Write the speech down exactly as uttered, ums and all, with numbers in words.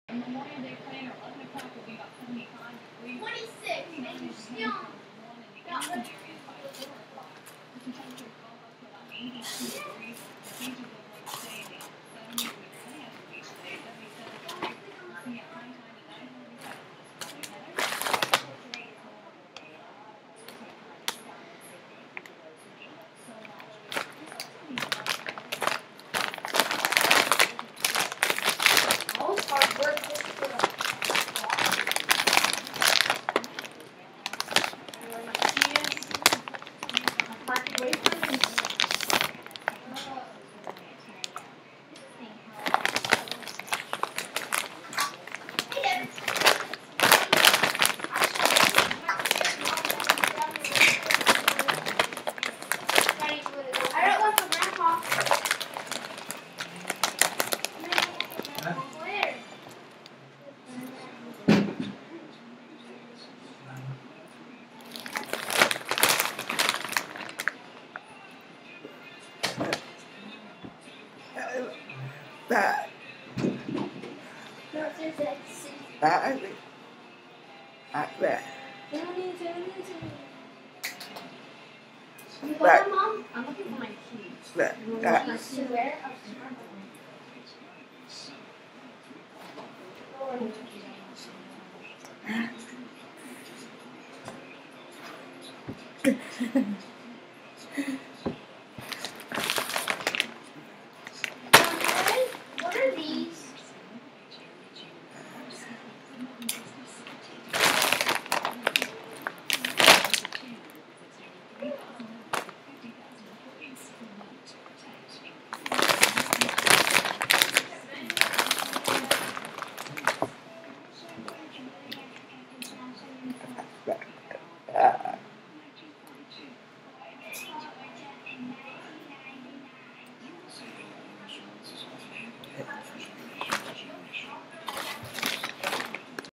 In Memorial Day prayer, eleven o'clock will be about seventy-five degrees. twenty-six, and you're still One in the eastern areas by four o'clock. The temperature will go up to about eighty-two degrees. The beaches over the day in the upper seventies. We only have to be today, seventy-seven degrees. We'll see a high tide tonight. most hard work just for the park away from me. I wrote one for Grandpa. Where? That. What's it say? That. Like that. You got Right. them, Mom? I'm looking for my keys. That. That. Keys to where? Oh,